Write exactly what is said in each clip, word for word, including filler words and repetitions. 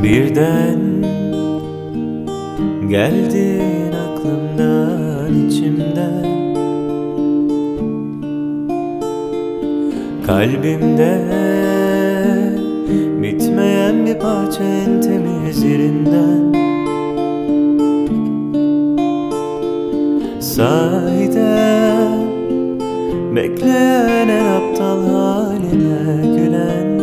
Birden geldin aklımdan, içimden, kalbimde bitmeyen bir parça en temiz yerinden. Sahiden bekleyen en aptal haline gülen,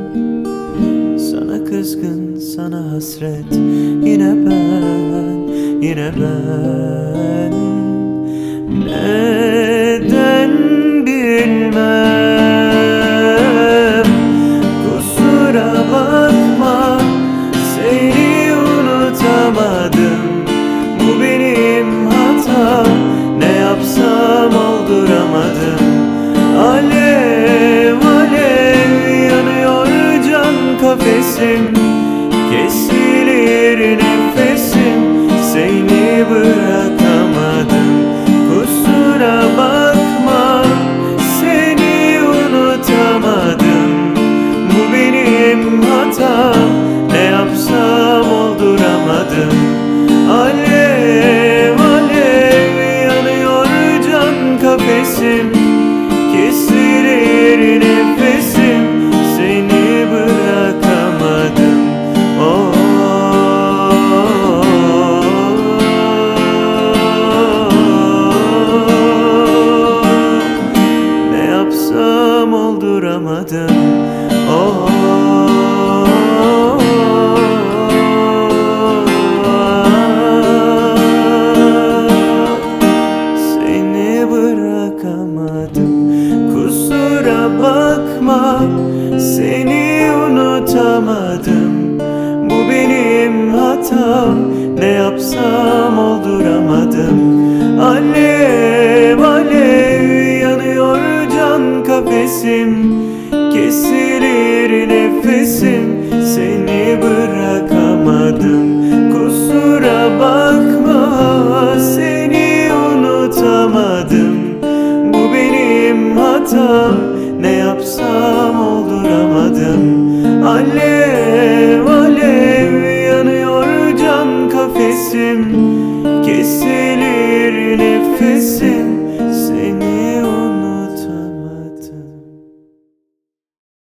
sana kızgın, sana hasret, yine ben, yine ben. Neden bilmem, kusura bakma, seni unutamadım. Bu benim hatam, ne yapsam olduramadım. Alev alev yanıyor can kafesim, kesilir nefesim, seni bırakamadım. Kusura bakma, seni unutamadım. Bu benim hatam, ne yapsam olduramadım. Alev alev yanıyor can kafesim, kesilir nefesim, seni bırakamadım. Oh, ne yapsam olduramadım. Oh, kusura bakma, seni unutamadım. Bu benim hatam, ne yapsam olduramadım. Alev alev yanıyor can kafesim, kesilir nefesim, seni bırakamadım.